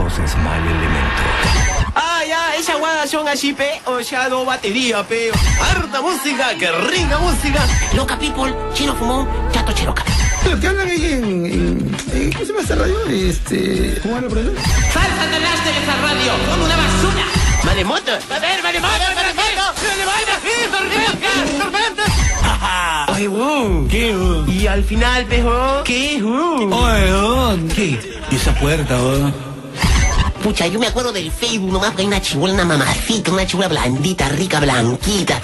conoces Mal Elemento. Ah, ya, esa guada son así, pe. O sea, no batería, pe. Harta música, que rica música. Loca people, chino fumón, chato cheroca. Lo que hablan ahí ¿cómo se llama esta radio? ¿Cómo habla por eso? ¡Salsa de las de esa radio! ¡Son una basura! ¡Maremoto! ¡A ver, maremoto! ¡Ay, wow! ¿Qué? Y al final, pejo, ¿qué? Oye, ¿qué? ¿Y esa puerta, Pucha, yo me acuerdo del Facebook nomás porque hay una chibola, una mamacita, una chibola blandita, rica, blanquita.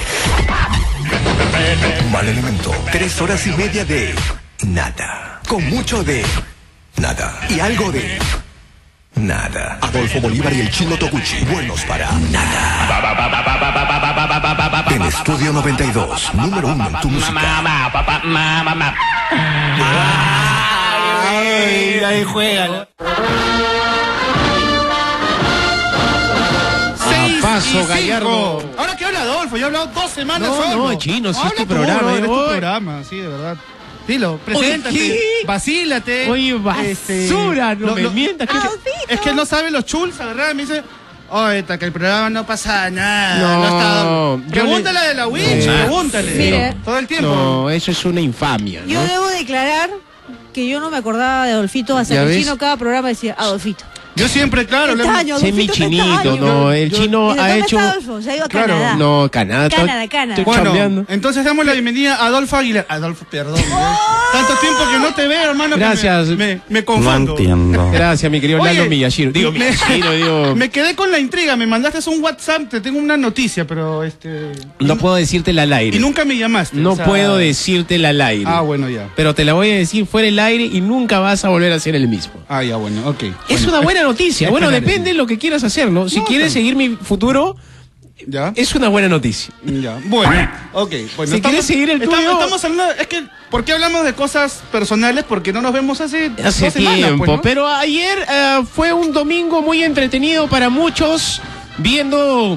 Mal Elemento, 3 horas y media de nada. Con mucho de nada. Y algo de nada. Adolfo Bolívar y el Chino Toguchi. Buenos para nada. En Estudio 92, número 1 en tu música. Ahí juega. Paso, Gallardo. Ahora que habla Adolfo, yo he hablado 2 semanas No, solo. no, Chino, si es tu Habla tú, programa, es tu voy. programa, sí, de verdad. Dilo, preséntate, Oye, ¿qué? vacílate. Oye, basura, no me mientas. Es que él no sabe los chuls, agarrar, me dice, oye, que el programa no pasa nada. No, está... yo Pregúntale de la Witch, No. pregúntale. Mire. Todo el tiempo. No, eso es una infamia, Yo ¿no? debo declarar que yo no me acordaba de Adolfito hasta ¿Ya que el ves? Chino cada programa decía Adolfito. Yo siempre, claro, le... Extraño, Ese es mi Adolfito, chinito, extraño. no, el Chino ¿Y de ha dónde hecho... está Adolfo? Se ha ido a Claro. Canadá. No, Canadá. Canadá. Estoy Bueno, chambeando. entonces damos la bienvenida a Adolfo Aguilar. Adolfo, perdón. Tanto tiempo que no te veo, hermano. que Gracias. Me confundo. Gracias, mi querido Oye, Lalo Miyashiro. Digo, Miyashiro, digo... Me quedé con la intriga, me mandaste un WhatsApp, te tengo una noticia, pero No puedo decírtela al aire. y nunca me llamaste. No o sea... puedo decírtela al aire. Ah, bueno, ya. Pero te la voy a decir fuera del aire y nunca vas a volver a ser el mismo. Ah, ya, bueno, ok. Es una buena noticia. Bueno, Espérate. depende de lo que quieras hacer, ¿no? Si No, quieres está seguir mi futuro, ¿Ya? es una buena noticia. Ya. Bueno, ok. Bueno, Si quieres seguir el tuyo- Estamos hablando... Es que, ¿por qué hablamos de cosas personales? Porque no nos vemos hace 2 Hace semanas, tiempo. pues, ¿no? Pero ayer fue un domingo muy entretenido para muchos, viendo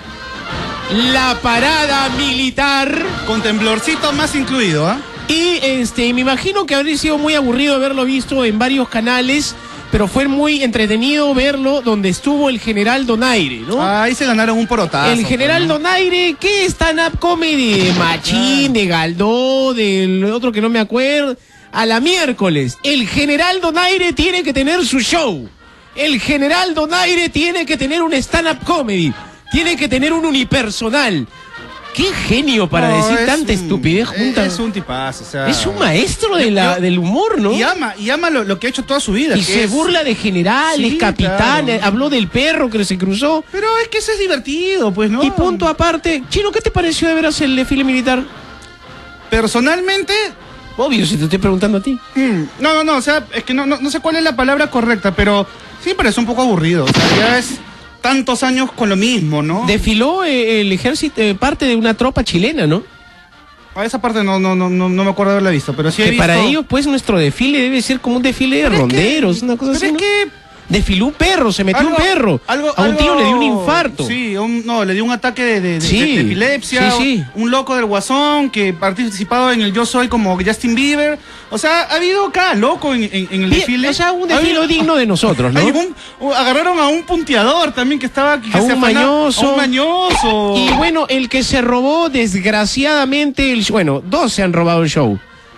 la parada militar. Con temblorcito más incluido, ¿ah? Y me imagino que habría sido muy aburrido haberlo visto en varios canales, pero fue muy entretenido verlo donde estuvo el general Donaire, ¿no? Ahí se ganaron un porotazo. El general pues, ¿no? Donaire, ¿qué stand-up comedy? De Machín, de Galdó, del otro que no me acuerdo. A la miércoles, el general Donaire tiene que tener su show. El general Donaire tiene que tener un stand-up comedy. Tiene que tener un unipersonal. Qué genio para No, decir es tanta un- estupidez junta. Es un tipazo, o sea... Es un maestro de del humor, ¿no? Y ama lo que ha hecho toda su vida. Y que se es- burla de generales, Sí, capitanes, claro. habló del perro que se cruzó. Pero es que eso es divertido, pues, ¿no? Y punto aparte, Chino, ¿qué te pareció de veras el desfile militar? Personalmente... Obvio, si te estoy preguntando a ti. No, o sea, es que no sé cuál es la palabra correcta, pero sí me parece un poco aburrido. O sea, ya es tantos años con lo mismo, ¿no? Desfiló el ejército, parte de una tropa chilena, ¿no? A esa parte no me acuerdo de haberla visto, pero sí he Que visto... para ellos, pues, nuestro desfile debe ser como un desfile de Pero es que- ronderos, una cosa pero así, es ¿no? que... Desfiló un perro, se metió un perro. A un tío le dio un infarto. Sí, le dio un ataque de Sí, epilepsia. sí. Un loco del Guasón que ha participado en el Yo Soy como Justin Bieber. O sea, ha habido cada loco en el desfile. O sea, un desfile digno de nosotros, ¿no? Agarraron a un punteador también que estaba... que A se un afana- mañoso. A un mañoso. Y bueno, el que se robó desgraciadamente bueno, 2 se han robado el show.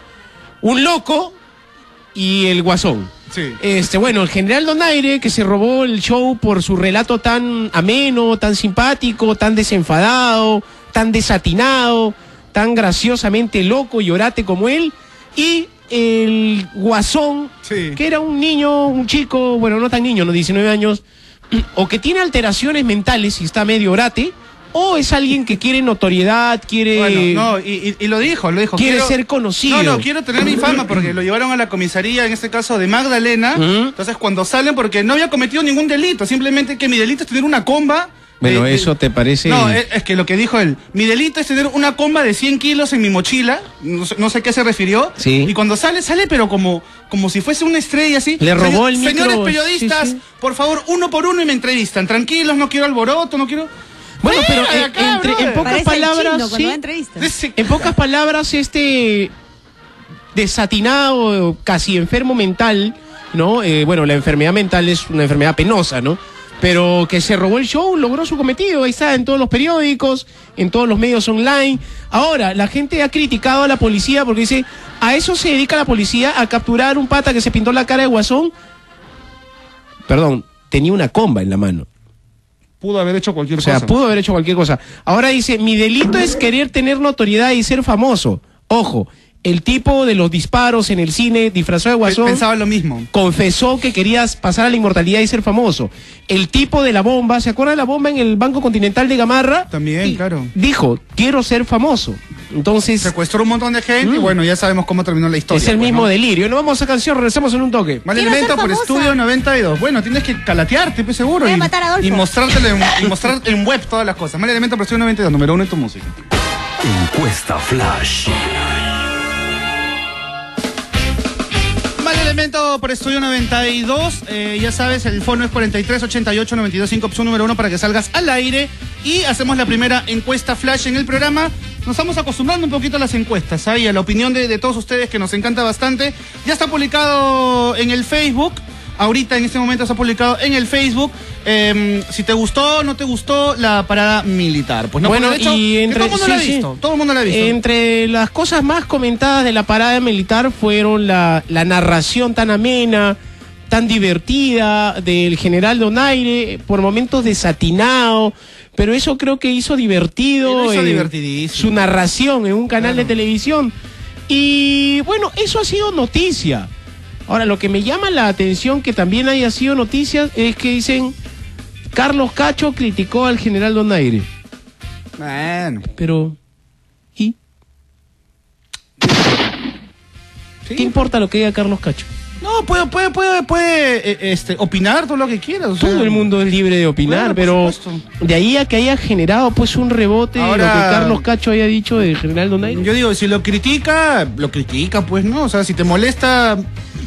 Un loco y el Guasón. Sí. Bueno, el general Donaire, que se robó el show por su relato tan ameno, tan simpático, tan desenfadado, tan desatinado, tan graciosamente loco y orate como él. Y el Guasón, Sí. que era un niño, un chico, bueno, no tan niño, no 19 años, o que tiene alteraciones mentales y está medio orate, o es alguien que quiere notoriedad, quiere... Bueno, no, y lo dijo. Quiere ser conocido. No, quiero tener mi fama porque lo llevaron a la comisaría, en este caso de Magdalena. Entonces cuando salen, porque no había cometido ningún delito, simplemente que mi delito es tener una comba. Bueno, ¿eso te parece...? No, es que lo que dijo él, mi delito es tener una comba de 100 kilos en mi mochila, no sé a qué se refirió. Sí. Y cuando sale pero como si fuese una estrella así. Le robó el micro. Señores periodistas, Sí. por favor, uno por uno y me entrevistan. Tranquilos, no quiero alboroto, no quiero... Bueno, pero acá, en pocas Parece el palabras, Chino cuando sí, da entrevistas. en pocas palabras, desatinado, casi enfermo mental, ¿no? Bueno, la enfermedad mental es una enfermedad penosa, ¿no? Pero que se robó el show, logró su cometido, ahí está, en todos los periódicos, en todos los medios online. Ahora, la gente ha criticado a la policía porque dice, a eso se dedica la policía, a capturar un pata que se pintó la cara de guasón. Perdón, tenía una comba en la mano. Pudo haber hecho cualquier cosa. O sea, pudo haber hecho cualquier cosa. Ahora dice, mi delito es querer tener notoriedad y ser famoso. Ojo, el tipo de los disparos en el cine disfrazado de guasón pensaba lo mismo. Confesó que querías pasar a la inmortalidad y ser famoso. El tipo de la bomba, ¿se acuerda de la bomba en el Banco Continental de Gamarra? También, claro. Dijo, quiero ser famoso. Entonces... secuestró un montón de gente y bueno, ya sabemos cómo terminó la historia. Es el pues, mismo ¿no? delirio. No vamos a canción, regresamos en un toque. Mal Quiero elemento ser por famosa. Estudio 92. Bueno, tienes que calatearte, pues seguro. Voy a matar a Adolfo. Y mostrártelo y mostrar en web todas las cosas. Mal elemento por Estudio 92, número 1 en tu música. Encuesta Flash. Mal elemento por Estudio 92. Ya sabes, el fono es 43 88 92 5, opción número 1 para que salgas al aire. Y hacemos la primera encuesta flash en el programa. Nos estamos acostumbrando un poquito a las encuestas, ¿eh? Y a la opinión de todos ustedes, que nos encanta bastante. Ya está publicado en el Facebook. Ahorita en este momento está publicado en el Facebook. Si te gustó o no te gustó la parada militar. Pues no, bueno, de hecho, y entre, todo el mundo la ha visto. Todo el mundo la ha visto. Entre las cosas más comentadas de la parada militar fueron la narración tan amena, tan divertida del general Donaire, por momentos desatinado, pero eso creo que hizo divertido Lo hizo divertidísimo. su narración en un canal de televisión. Y bueno, eso ha sido noticia. Ahora, lo que me llama la atención que también haya sido noticia es que dicen, Carlos Cacho criticó al general Donaire. Bueno. Pero, ¿y? Sí. ¿Qué importa lo que diga Carlos Cacho? No, puede opinar todo lo que quiera. O sea, Todo el mundo es libre de opinar, Claro, por pero supuesto. de ahí a que haya generado pues un rebote Ahora, lo que Carlos Cacho haya dicho del general Donaire. Yo digo, si lo critica, pues, ¿no? O sea, si te molesta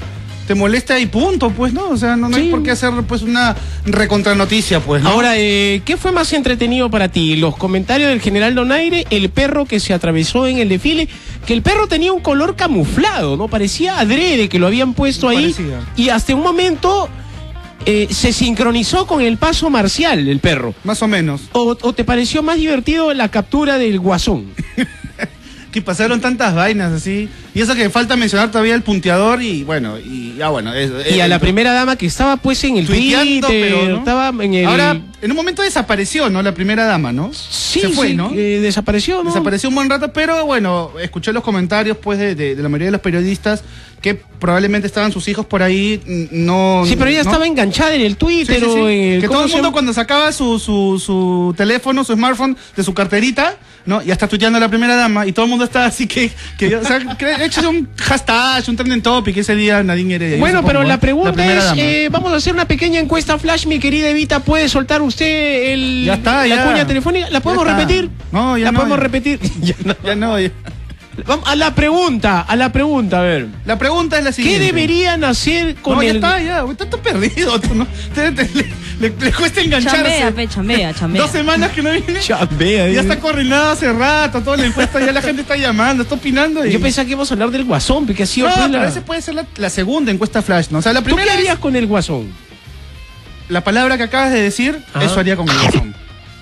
y punto, pues, ¿no? O sea, no hay Sí. por qué hacer, pues, una recontranoticia, pues, ¿no? Ahora, ¿qué fue más entretenido para ti? ¿Los comentarios del general Donaire, el perro que se atravesó en el desfile? Que el perro tenía un color camuflado, ¿no? Parecía adrede que lo habían puesto ahí. Parecía. Y hasta un momento se sincronizó con el paso marcial, el perro. Más o menos. ¿O te pareció más divertido la captura del guasón? Que pasaron tantas vainas así. Y eso que falta mencionar todavía el punteador y bueno, y ya bueno. Y a la primera dama que estaba pues en el tuiteando, Twitter, pero, ¿no? estaba en el... Ahora, en un momento desapareció, ¿no? La primera dama, ¿no? sí, se fue, sí, ¿no? Desapareció, ¿no? Desapareció un buen rato, pero bueno, escuché los comentarios pues de la mayoría de los periodistas que probablemente estaban sus hijos por ahí, no... Sí, pero ella ¿no? estaba enganchada en el Sí, Twitter sí, sí. o en el... Que ¿cómo todo el se mundo llama? cuando sacaba su teléfono, su smartphone de su carterita, ¿no? Ya está tuiteando a la primera dama y todo el mundo está así o sea, he hecho un hashtag, un trending topic ese día Nadine Heredia. Bueno, pero la pregunta primera dama. es, vamos a hacer una pequeña encuesta flash, mi querida Evita, ¿puede soltar usted Ya está, la ya. cuña telefónica? ¿La podemos Ya está. repetir? No, ya ¿La no, podemos ya. repetir? Ya no. Ya no, ya. Vamos a la pregunta, a ver. La pregunta es la ¿Qué siguiente. deberían hacer con No, ya el... está, ya. Está todo perdido. Tú, ¿no? Le cuesta engancharse. Chambea. 2 semanas que no viene. Chambea, Ya dice. está coordinado hace rato, toda la encuesta, ya la gente está llamando, está opinando. Y... Yo pensaba que íbamos a hablar del guasón, porque ha sido... No, pues, pero la... esa puede ser la segunda encuesta flash, ¿no? O sea, la ¿Tú primera qué es harías con el guasón? la palabra que acabas de decir, Ajá. eso haría con el guasón.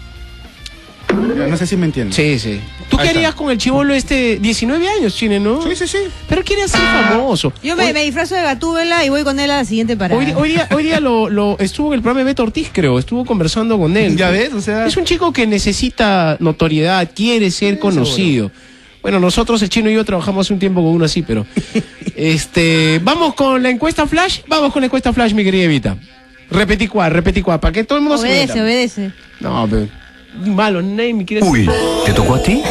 Ya, no sé si me entiendes. Sí, sí. ¿Tú Ahí qué está. harías con el chibolo 19 años, Chine, no? Sí, sí, sí. Pero quiere ser famoso. Yo me disfrazo de Gatúbela y voy con él a la siguiente parada. Hoy día lo estuvo en el programa de Beto Ortiz, creo. Estuvo conversando con él. Ya ves, o sea... Es un chico que necesita notoriedad, quiere ser conocido. Bueno, nosotros, el Chino y yo, trabajamos hace un tiempo con uno así, pero... vamos con la encuesta flash. Vamos con la encuesta flash, mi querida Evita. Repetí cuál, para que todo el mundo se meta. Obedece. No, pero... Malo, nadie me quiere... Uy, ¿te tocó a ti?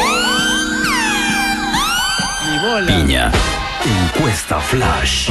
Ni bola. Piña. Encuesta Flash.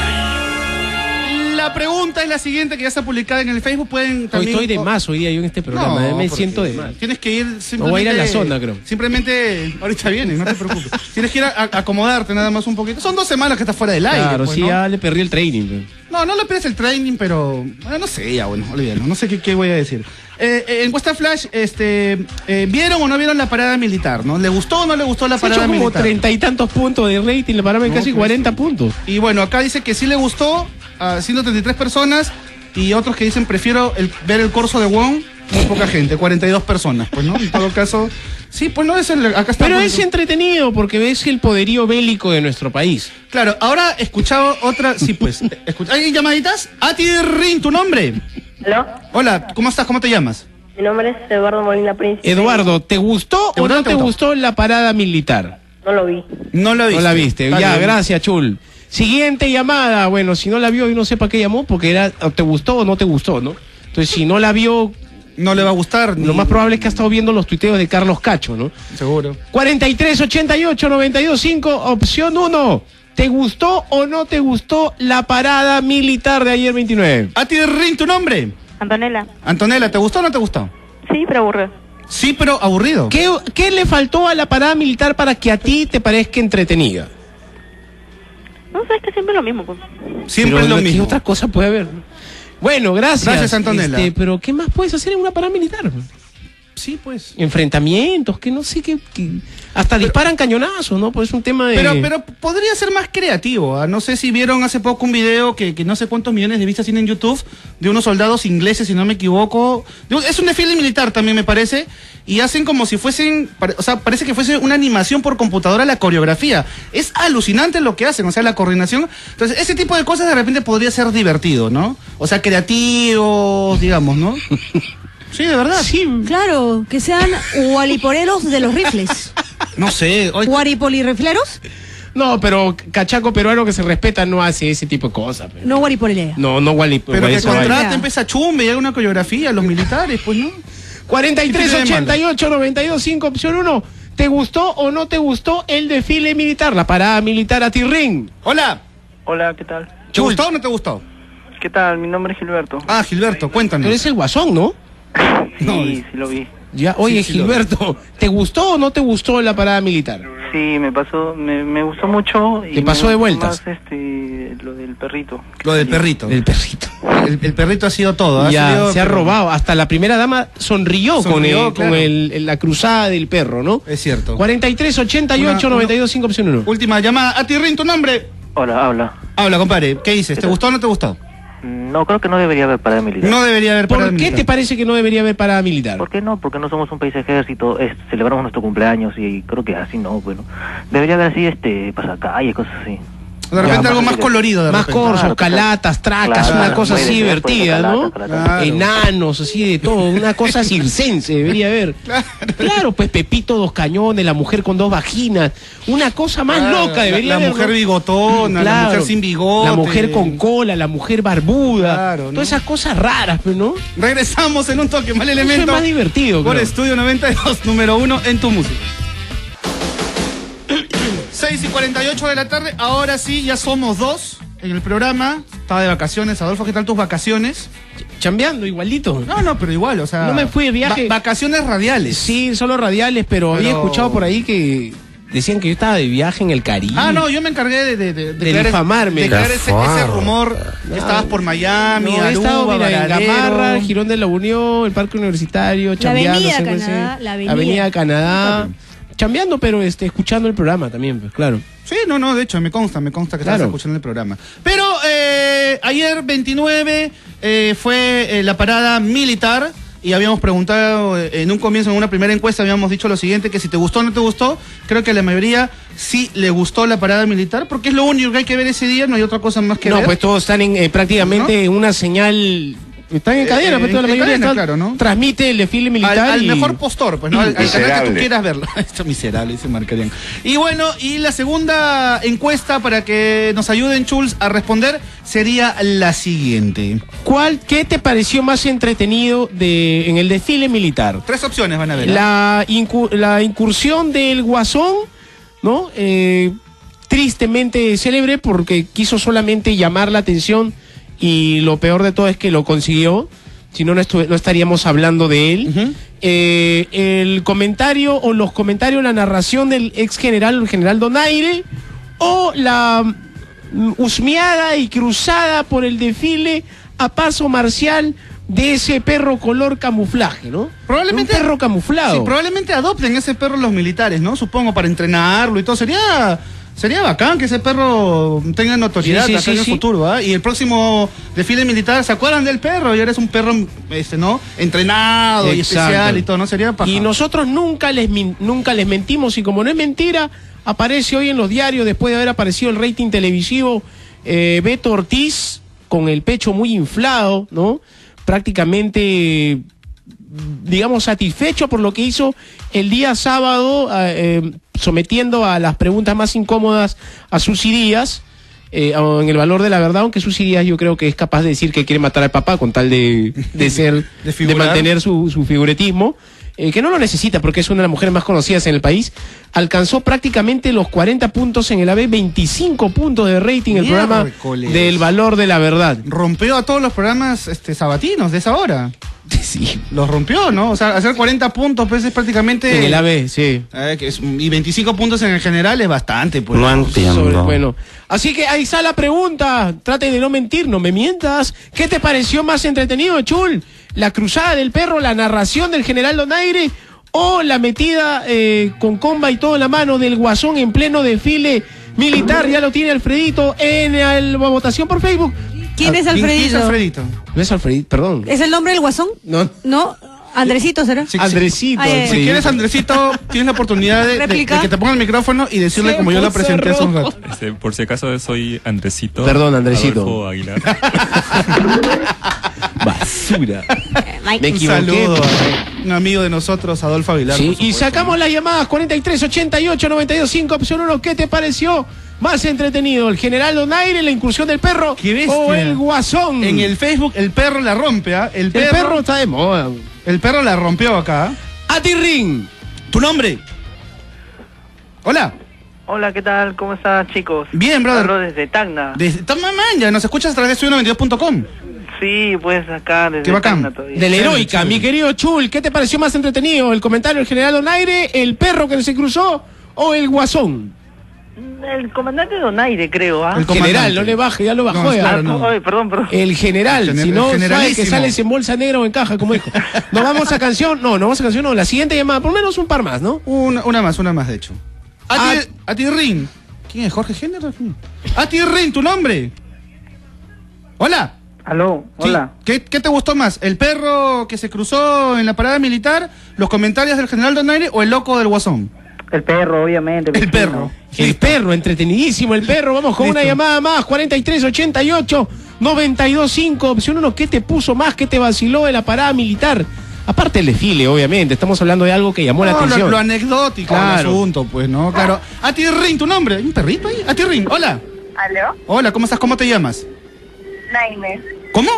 La pregunta es la siguiente, que ya está publicada en el Facebook. Pueden Hoy también... estoy de más hoy día yo en este programa. No, me porque siento de más. Tienes que ir simplemente... No voy a ir a la zona, creo. Simplemente... Ahorita vienen, no te preocupes. Tienes que ir a acomodarte nada más un poquito. Son 2 semanas que estás fuera del aire. Claro, pues, sí, ¿no? ya le perdí el training. Pero... No le pierdes el training, pero... no sé, ya bueno, olvídalo. No sé qué voy a decir. Encuesta Flash, ¿vieron o no vieron la parada militar? ¿No? ¿Le gustó o no le gustó la Se ha parada hecho como militar? 30 y tantos puntos de rating, le pararon No, casi pues 40 sí. puntos. Y bueno, acá dice que sí le gustó a 133 personas y otros que dicen prefiero ver el corso de Wong, muy poca gente, 42 personas, pues, ¿no? En todo caso, sí, pues no es acá está. Pero es entretenido porque ves el poderío bélico de nuestro país. Claro, ahora he escuchado otra, sí, pues, ¿hay llamaditas? Ati Rin, ¿tu nombre? ¿Aló? Hola, ¿cómo estás? ¿Cómo te llamas? Mi nombre es Eduardo Molina Príncipe. Eduardo, ¿te gustó o no te gustó la parada militar? No lo vi. No la viste. No la viste, Está ya, bien. gracias, Chul. Siguiente llamada, bueno, si no la vio y no sé para qué llamó, porque era, o te gustó o no te gustó, ¿no? Entonces, si no la vio, no le va a gustar. Lo más probable es que ha estado viendo los tuiteos de Carlos Cacho, ¿no? Seguro. 43 88 92 5, opción 1. ¿Te gustó o no te gustó la parada militar de ayer 29? Ati Rin, ¿tu nombre? Antonella. Antonella, ¿te gustó o no te gustó? Sí, pero aburrido. Sí, pero aburrido. ¿Qué le faltó a la parada militar para que a ti te parezca entretenida? No sé, es que siempre es lo mismo, pues. Siempre Pero es lo ¿qué mismo. otra cosa puede haber? Bueno, gracias. Gracias, Antonella. Pero ¿qué más puedes hacer en una parada militar? Sí, pues. Enfrentamientos, que no sé qué. Hasta disparan cañonazos, ¿no? Pues es un tema de. Pero podría ser más creativo. ¿Ah? No sé si vieron hace poco un video que no sé cuántos millones de vistas tiene en YouTube de unos soldados ingleses, si no me equivoco. Es un desfile militar también, me parece. Y hacen como si fuesen, o sea, parece que fuese una animación por computadora la coreografía. Es alucinante lo que hacen, o sea, la coordinación. Entonces, ese tipo de cosas de repente podría ser divertido, ¿no? O sea, creativos, digamos, ¿no? Sí, de verdad. Sí. Claro, que sean guaripoleros de los rifles. No sé. ¿Guaripolirrifleros? No, pero cachaco peruano que se respeta no hace ese tipo de cosas. Pero. No guaripolea. No, Pero que eso vaya. contraten, pesa chumbe y haga una coreografía, los militares, pues, ¿no? 43 88 92 5, opción 1. ¿Te gustó o no te gustó el desfile militar, la parada militar a Tirrín? Hola. Hola, ¿qué tal? ¿Te gustó o no te gustó? ¿Qué tal? Mi nombre es Gilberto. Ah, Gilberto, cuéntanos. Tú eres el guasón, ¿no? Sí, No, sí lo vi. Ya, oye, Sí, lo Gilberto, ¿te gustó o no te gustó la parada militar? Sí, me gustó mucho. Y ¿Te pasó me de gustó vueltas? Más, lo del perrito. Lo del perrito. El perrito. El perrito ha sido todo. Ha Ya, sido- se ha robado. Hasta la primera dama sonrió, Sonrió, con la cruzada del perro, ¿no? Es cierto. 43 88 92 5, opción 1. Última llamada. A Tirrín, tu nombre. Hola, habla. Habla, compadre. ¿Qué dices? ¿Te gustó o no te gustó? No, creo que no debería haber parada militar. No debería haber parada ¿Por qué militar. te parece que no debería haber parada militar? ¿Por qué no? Porque no somos un país ejército, celebramos nuestro cumpleaños y creo que así no, bueno. Debería haber así, pasacalles, cosas así. De repente Ya, algo más colorido. De Más repente. corsos, Claro, calatas, tracas, claro, una cosa puede así ser, divertida, puede ser, ¿no? calata. Enanos, así de todo, una cosa circense debería haber. Claro, pues Pepito 2 cañones, la mujer con 2 vaginas, una cosa más Claro, loca debería la haber. mujer ¿no? bigotona, la Claro, mujer sin bigote. la mujer con cola, la mujer barbuda, Claro, ¿no? todas esas cosas raras, pues, ¿no? Regresamos en un toque, mal Eso elemento. es más divertido, Por creo. Estudio 92, número 1 en tu música. 6:48 de la tarde, ahora sí, ya somos 2 en el programa. Estaba de vacaciones, Adolfo, ¿qué tal tus vacaciones? Chambeando igualito. No, pero igual, o sea... No me fui de viaje. Vacaciones radiales. Sí, solo radiales, pero había Pero- escuchado por ahí que decían que yo estaba de viaje en el Caribe. Ah, no, yo me encargué de crear difamarme. de crear ese rumor. Estabas por Miami, No, he estado, Aruba, mira, en Varadero. Gamarra, Girón de la Unión, el Parque Universitario, chambeando. Avenida siempre, Canadá, sí. la Avenida. Avenida Canadá. Chambeando, pero escuchando el programa también, pues, claro. Sí, no, de hecho, me consta que Claro. estabas escuchando el programa. Pero ayer 29 fue la parada militar y habíamos preguntado en un comienzo, en una primera encuesta, habíamos dicho lo siguiente, que si te gustó o no te gustó, creo que a la mayoría sí le gustó la parada militar, porque es lo único que hay que ver ese día, no hay otra cosa más que No, ver. pues todos están en prácticamente en una señal. Están en cadena, pero toda la en mayoría cadena, están- claro, ¿no? transmite el desfile militar. Al y- mejor postor, pues, ¿no? Al canal que tú quieras verlo. Esto miserable, dice Marcarían. Y bueno, y la segunda encuesta para que nos ayuden, Chuls, a responder sería la siguiente. ¿Qué te pareció más entretenido en el desfile militar? 3 opciones van a ver. La incursión del Guasón, ¿no? Tristemente célebre porque quiso solamente llamar la atención y lo peor de todo es que lo consiguió. Si no, no estaríamos hablando de él. Ujú. El comentario o los comentarios, la narración del ex general, el general Donaire, o la husmeada y cruzada por el desfile a paso marcial de ese perro color camuflaje, ¿no? Probablemente- un perro camuflado. Sí, probablemente adopten ese perro los militares, ¿no? Supongo, para entrenarlo y todo. Sería Sería bacán que ese perro tenga notoriedad acá en el futuro, ¿ah? Y el próximo desfile militar, ¿se acuerdan del perro? Y ahora es un perro, ¿no? Entrenado y especial y todo, ¿no? Sería paja. Y nosotros nunca les mentimos, y como no es mentira, aparece hoy en los diarios, después de haber aparecido el rating televisivo, Beto Ortiz, con el pecho muy inflado, ¿no? Prácticamente, digamos, satisfecho por lo que hizo el día sábado, sometiendo a las preguntas más incómodas a Susy Díaz, en el valor de la verdad, aunque Susy Díaz yo creo que es capaz de decir que quiere matar al papá con tal de mantener su figuretismo, que no lo necesita porque es una de las mujeres más conocidas en el país. Alcanzó prácticamente los 40 puntos en el AB, 25 puntos de rating el programa del valor de la verdad. Rompió a todos los programas sabatinos de esa hora. Sí. Los rompió, ¿no? O sea, hacer 40 puntos pues es prácticamente... En el AB, sí. Y 25 puntos en el general es bastante, pues. No entiendo. Bueno, así que ahí está la pregunta. Trate de no mentir, no me mientas. ¿Qué te pareció más entretenido, Chul? ¿La cruzada del perro, la narración del general Donaire o la metida con comba y todo en la mano del Guasón en pleno desfile militar? Ya lo tiene Alfredito en la votación por Facebook. ¿Quién es Alfredito? ¿Quién es Alfredito? No es Alfredito, perdón. ¿Es el nombre del Guasón? No. No, Andresito será. Sí, Andresito. Si quieres, Andresito, tienes la oportunidad de que te ponga el micrófono y decirle como yo lo presenté hace un rato. Por si acaso soy Andresito. Perdón, Andresito. Adolfo Aguilar. Basura. Me Un equivoqué. saludo a un amigo de nosotros, Adolfo Aguilar. Sí, y sacamos las llamadas 43 88 92 5 opción 1. ¿Qué te pareció más entretenido? ¿El general Donaire, la incursión del perro o el Guasón? En el Facebook el perro la rompe, ¿ah? El perro está de moda. El perro la rompió acá. Atirrin, ¿tu nombre? Hola. Hola, ¿qué tal? ¿Cómo estás, chicos? Bien, brother. Hablo desde Tacna. Desde ya nos escuchas a través de estudio92.com. Sí, pues acá desde Qué bacán. Tacna todavía. de la heroica, mi querido Chul, ¿qué te pareció más entretenido? ¿El comentario del general Donaire, el perro que se cruzó o el Guasón? El comandante Donaire, creo, ¿ah? El general, no le baje, ya lo bajó. No, ya. claro, no. Ay, perdón. El general, si no, sabe generalísimo. que sales en bolsa negra o en caja, como dijo. Nos vamos a canción, no, la siguiente llamada, por lo menos un par más, ¿no? Una más, de hecho. Atirrin. ¿Quién es? ¿Jorge Género? Atirrin, ¿tu nombre? Hola. Aló, hola. ¿Qué te gustó más? ¿El perro que se cruzó en la parada militar, los comentarios del general Donaire o el loco del Guasón? El perro, obviamente. El perro. El perro, entretenidísimo el perro. Vamos con una llamada más, 43 88 92 5, opción 1. ¿Qué te puso más? ¿Qué te vaciló de la parada militar? Aparte del desfile, obviamente, estamos hablando de algo que llamó la atención. Lo anecdótico del asunto, pues, ¿no? Claro. Atirrin, ¿tu nombre? ¿Hay un perrito ahí? Atirrin, hola. ¿Aló? Hola, ¿cómo estás? ¿Cómo te llamas? Naime. ¿Cómo?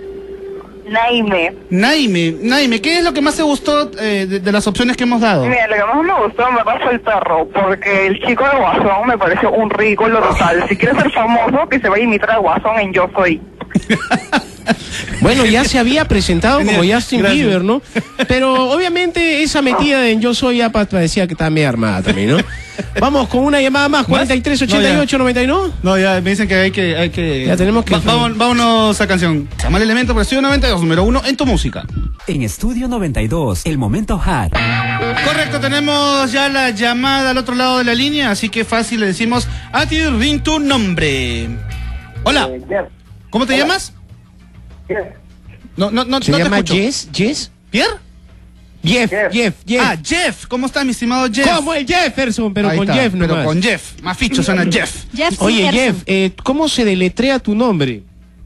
Naime, ¿qué es lo que más te gustó de las opciones que hemos dado? Mira, lo que más me gustó en verdad fue el perro, porque el chico de Guasón me pareció un ridículo total. Si quiere ser famoso, que se vaya a imitar a Guasón en Yo Soy. Bueno, ya se había presentado como Justin Bieber, ¿no? Pero obviamente esa metida en Yo Soy ya parecía que estaba medio armada también, ¿no? Vamos con una llamada más, 43 88 99. No, ya me dicen que hay que... Ya tenemos que... Vámonos a canción. Mal Elemento por Estudio 92, número 1 en tu música. En Estudio 92, el momento hard. Correcto, tenemos ya la llamada al otro lado de la línea, así que fácil le decimos Atirrin, tu nombre. Hola. ¿Cómo te llamas? No ¿Se llama te escucho. Jess? ¿Pierre? Jeff. Ah, Jeff. ¿Cómo está, mi estimado Jeff? Como el Jefferson, pero Ahí con está, Jeff nomás. Pero con Jeff. Más ficho suena Jeff. Oye, Jeff, ¿cómo se deletrea tu nombre?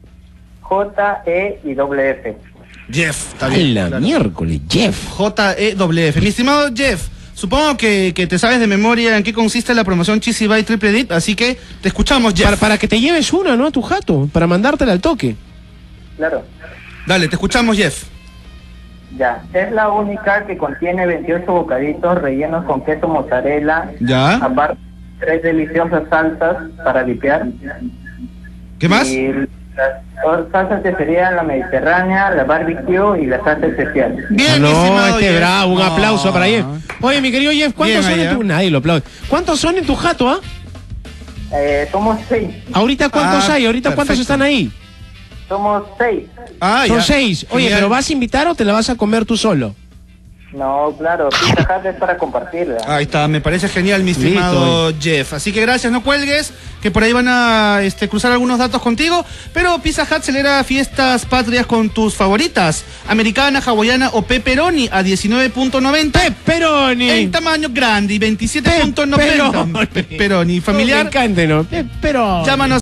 J-E-F. Jeff, está A bien. la claro. miércoles, Jeff. J-E-F. Mi estimado Jeff, supongo que te sabes de memoria en qué consiste la promoción Cheesy by Triple Dip, así que te escuchamos, Jeff. Para que te lleves una, ¿no? A tu jato, para mandártela al toque. Claro. Dale, te escuchamos, Jeff. Ya, es la única que contiene 28 bocaditos rellenos con queso mozzarella. Ya. Aparte, 3 deliciosas salsas para limpiar. ¿Qué más? Y las dos salsas que serían la mediterránea, la barbecue y la salsa especial. Bien, no, Jeff. bravo, un aplauso para Jeff. Oye, mi querido Jeff, ¿cuántos Bien, son allá. en tu... Nadie lo aplaude. ¿Cuántos son en tu jato, ah? Somos 6. ¿Ahorita cuántos hay? ¿Ahorita cuántos perfecto. están ahí? Somos 6. Ah, Son ya. 6. Oye, Genial. ¿pero vas a invitar o te la vas a comer tú solo? No, claro, Pizza Hut es para compartirla. Ahí está, me parece genial, mi estimado Jeff. Así que gracias, no cuelgues, que por ahí van a cruzar algunos datos contigo. Pero Pizza Hut celebra fiestas patrias con tus favoritas: americana, hawaiana o pepperoni a 19.90. ¡Pepperoni! En tamaño grande y 27.90. Pepperoni. Familiar. Me encanta, ¿no? Pepperoni. Llámanos